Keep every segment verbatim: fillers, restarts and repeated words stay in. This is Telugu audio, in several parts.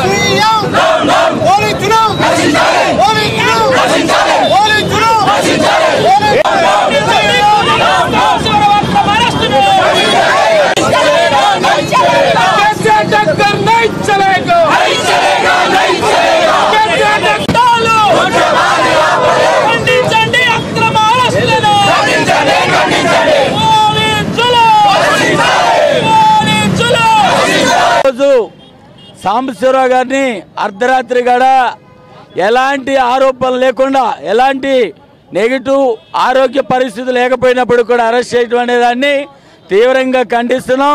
సాంబశివరావు గారిని అర్ధరాత్రి గడ ఎలాంటి ఆరోపణలు లేకుండా ఎలాంటి నెగిటివ్ ఆరోగ్య పరిస్థితులు లేకపోయినప్పుడు కూడా అరెస్ట్ చేయడం అనే దాన్ని తీవ్రంగా ఖండిస్తున్నాం.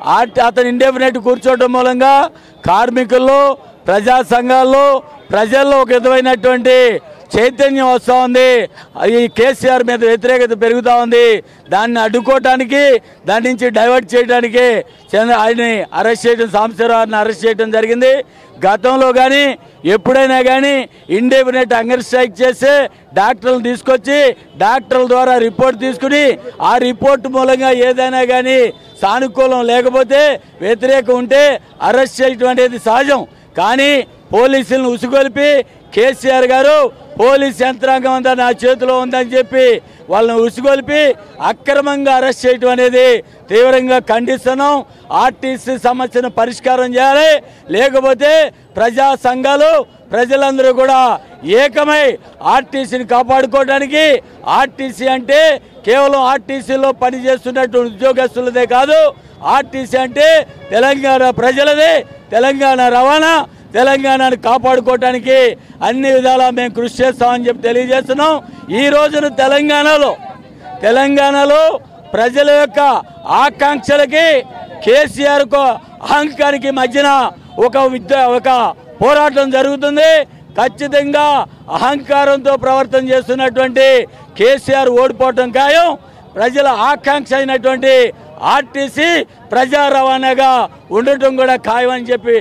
అతను ఇండెఫినెట్ కూర్చోవడం మూలంగా కార్మికుల్లో ప్రజా సంఘాల్లో ప్రజల్లో ఒక విధమైనటువంటి చైతన్యం వస్తూ ఉంది. ఈ కేసీఆర్ మీద వ్యతిరేకత పెరుగుతూ ఉంది. దాన్ని అడ్డుకోవటానికి దాని నుంచి డైవర్ట్ చేయడానికి ఆయన్ని అరెస్ట్ చేయడం సాంబశివరావుని అరెస్ట్ చేయడం జరిగింది. గతంలో కానీ ఎప్పుడైనా కానీ ఇండెఫినెట్ హంగర్ స్ట్రైక్ చేసి డాక్టర్లు తీసుకొచ్చి డాక్టర్ల ద్వారా రిపోర్ట్ తీసుకుని ఆ రిపోర్ట్ మూలంగా ఏదైనా కానీ సానుకూలం లేకపోతే వ్యతిరేకం ఉంటే అరెస్ట్ చేయడం అనేది సహజం. కానీ పోలీసులను ఉసుగొల్పి కేసీఆర్ గారు పోలీస్ యంత్రాంగం అంతా నా చేతిలో ఉందని చెప్పి వాళ్ళని ఉసుగొల్పి అక్రమంగా అరెస్ట్ చేయడం అనేది తీవ్రంగా ఖండిస్తున్నాం. ఆర్టీసీ సమస్యను పరిష్కారం చేయాలి, లేకపోతే ప్రజా సంఘాలు ప్రజలందరూ కూడా ఏకమై ఆర్టీసీని కాపాడుకోవడానికి, ఆర్టీసీ అంటే కేవలం ఆర్టీసీలో పనిచేస్తున్నటువంటి ఉద్యోగస్తులదే కాదు, ఆర్టీసీ అంటే తెలంగాణ ప్రజలదే, తెలంగాణ రవాణా తెలంగాణను కాపాడుకోవడానికి అన్ని విధాలా మేము కృషి చేస్తామని చెప్పి తెలియజేస్తున్నాం. ఈ రోజున తెలంగాణలో తెలంగాణలో ప్రజల యొక్క ఆకాంక్షలకి కేసీఆర్ అహంకారానికి మధ్యన ఒక విద్య ఒక పోరాటం జరుగుతుంది. ఖచ్చితంగా అహంకారంతో ప్రవర్తన చేస్తున్నటువంటి కేసీఆర్ ఓడిపోవటం ఖాయం. ప్రజల ఆకాంక్ష అయినటువంటి ఆర్టీసీ ప్రజా రవాణాగా ఉండటం కూడా ఖాయం అని చెప్పి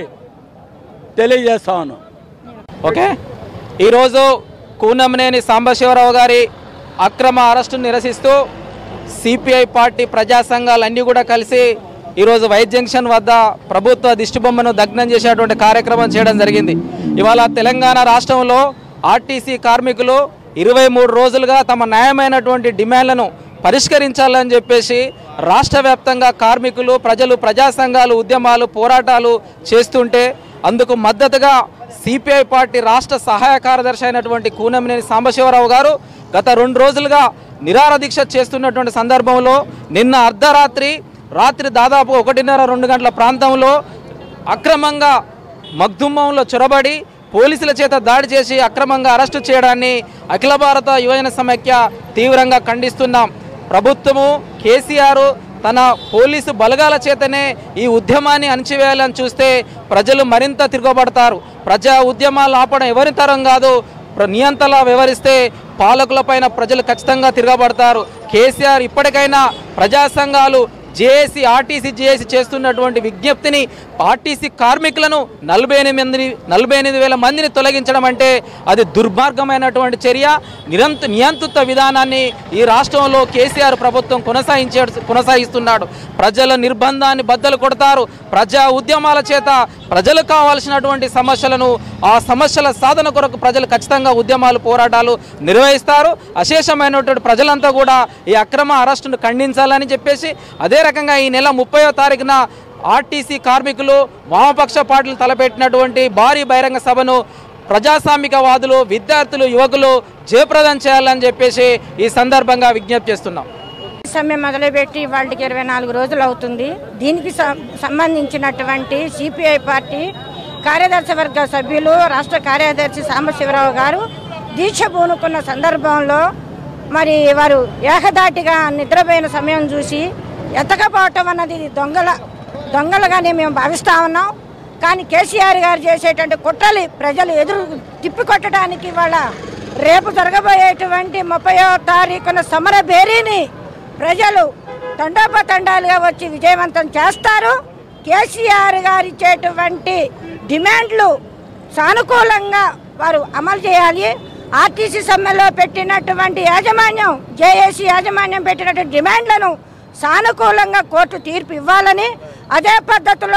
తెలియజేస్తా ఉన్నాం. ఓకే, ఈరోజు కూనంనేని సాంబశివరావు గారి అక్రమ అరెస్టును నిరసిస్తూ సిపిఐ పార్టీ ప్రజా సంఘాలన్నీ కూడా కలిసి ఈరోజు వైట్ జంక్షన్ వద్ద ప్రభుత్వ దిష్టిబొమ్మను దగ్నం చేసేటువంటి కార్యక్రమం చేయడం జరిగింది. ఇవాళ తెలంగాణ రాష్ట్రంలో ఆర్టీసీ కార్మికులు ఇరవై మూడు రోజులుగా తమ న్యాయమైనటువంటి డిమాండ్లను పరిష్కరించాలని చెప్పేసి రాష్ట్ర వ్యాప్తంగా కార్మికులు ప్రజలు ప్రజా సంఘాలు ఉద్యమాలు పోరాటాలు చేస్తుంటే అందుకు మద్దతుగా సిపిఐ పార్టీ రాష్ట్ర సహాయ కార్యదర్శి అయినటువంటి కూనంనేని సాంబశివరావు గారు గత రెండు రోజులుగా నిరాహార దీక్ష చేస్తున్నటువంటి సందర్భంలో నిన్న అర్ధరాత్రి రాత్రి దాదాపు ఒకటిన్నర రెండు గంటల ప్రాంతంలో అక్రమంగా మగ్దుమ్మంలో చొరబడి పోలీసుల చేత దాడి చేసి అక్రమంగా అరెస్టు చేయడాన్ని అఖిల భారత యువజన సమైక్య తీవ్రంగా ఖండిస్తున్నాం. ప్రభుత్వము కేసీఆర్ తన పోలీసు బలగాల చేతనే ఈ ఉద్యమాన్ని అణచివేయాలని చూస్తే ప్రజలు మరింత తిరగబడతారు. ప్రజా ఉద్యమాలు ఆపడం ఎవరి తరం కాదు, నియంతలా వ్యవహరిస్తే పాలకులపైన ప్రజలు ఖచ్చితంగా తిరగబడతారు. కేసీఆర్ ఇప్పటికైనా ప్రజా సంఘాలు జేఏసీ ఆర్టీసీ జేఏసీ చేస్తున్నటువంటి విజ్ఞప్తిని ఆర్టీసీ కార్మికులను నలభై ఎనిమిది మందిని నలభై ఎనిమిది వేల మందిని తొలగించడం అంటే అది దుర్మార్గమైనటువంటి చర్య. నిరంత నియంత్రిత విధానాన్ని ఈ రాష్ట్రంలో కేసీఆర్ ప్రభుత్వం కొనసాగించే కొనసాగిస్తున్నాడు. ప్రజల నిర్బంధాన్ని బద్దలు కొడతారు. ప్రజా ఉద్యమాల చేత ప్రజలకు కావాల్సినటువంటి సమస్యలను ఆ సమస్యల సాధన కొరకు ప్రజలు ఖచ్చితంగా ఉద్యమాలు పోరాటాలు నిర్వహిస్తారు. అశేషమైనటువంటి ప్రజలంతా కూడా ఈ అక్రమ అరెస్టును ఖండించాలని చెప్పేసి అదే రకంగా ఈ నెల ముప్పైవ తారీఖున ఆర్టీసీ కార్మికులు వామపక్ష పార్టీలు తలపెట్టినటువంటి భారీ బహిరంగ సభను ప్రజాస్వామికవాదులు విద్యార్థులు యువకులు జయప్రదం చేయాలని చెప్పేసి ఈ సందర్భంగా విజ్ఞప్తి చేస్తున్నాం. సమ్మె మొదలుపెట్టి వాళ్ళకి ఇరవై నాలుగు రోజులు అవుతుంది. దీనికి సంబంధించినటువంటి సిపిఐ పార్టీ కార్యదర్శి వర్గ సభ్యులు రాష్ట్ర కార్యదర్శి సాంబశివరావు గారు దీక్ష పూనుకున్న సందర్భంలో మరి వారు ఏకదాటిగా నిద్రపోయిన సమయం చూసి ఎత్తకపోవటం అన్నది దొంగల దొంగలుగానే మేము భావిస్తూ ఉన్నాం. కానీ కేసీఆర్ గారు చేసేటువంటి కుట్రలు ప్రజలు ఎదురు తిప్పికొట్టడానికి వాళ్ళ రేపు జరగబోయేటువంటి ముప్పైవ తారీఖున సమర బేరీని ప్రజలు తండోపతండాలుగా వచ్చి విజయవంతం చేస్తారు. కేసీఆర్ గారు ఇచ్చేటువంటి డిమాండ్లు సానుకూలంగా వారు అమలు చేయాలి. ఆర్టీసీ సమ్మెలో పెట్టినటువంటి యాజమాన్యం జేఏసీ యాజమాన్యం పెట్టినటువంటి డిమాండ్లను సానుకూలంగా కోర్టు తీర్పు ఇవ్వాలని, అదే పద్ధతిలో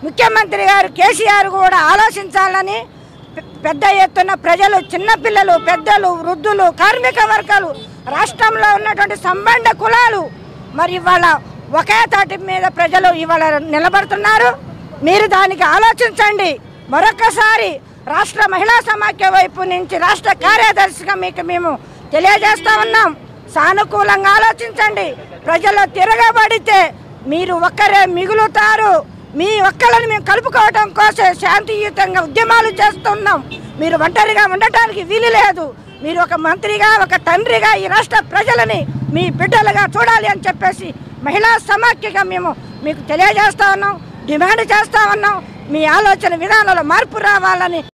ముఖ్యమంత్రి గారు కేసీఆర్ కూడా ఆలోచించాలని పెద్ద ఎత్తున ప్రజలు, చిన్నపిల్లలు, పెద్దలు, వృద్ధులు, కార్మిక వర్గాలు, రాష్ట్రంలో ఉన్నటువంటి సంబంధ కులాలు మరి ఇవాళ ఒకే తాటి మీద ప్రజలు ఇవాళ నిలబడుతున్నారు. మీరు దానికి ఆలోచించండి. మరొకసారి రాష్ట్ర మహిళా సమాఖ్య వైపు నుంచి రాష్ట్ర కార్యదర్శిగా మీకు మేము తెలియజేస్తా ఉన్నాం. సానుకూలంగా ఆలోచించండి. ప్రజలు తిరగబడితే మీరు ఒక్కరే మిగులుతారు. మీ ఒక్కళ్ళని మేము కలుపుకోవడం కోసం శాంతియుతంగా ఉద్యమాలు చేస్తున్నాం. మీరు ఒంటరిగా ఉండటానికి వీలు లేదు. మీరు ఒక మంత్రిగా, ఒక తండ్రిగా ఈ రాష్ట్ర ప్రజలని మీ బిడ్డలుగా చూడాలి అని చెప్పేసి మహిళా సమాఖ్యగా మేము మీకు తెలియజేస్తా ఉన్నాం, డిమాండ్ చేస్తా ఉన్నాం. మీ ఆలోచన విధానంలో మార్పు రావాలని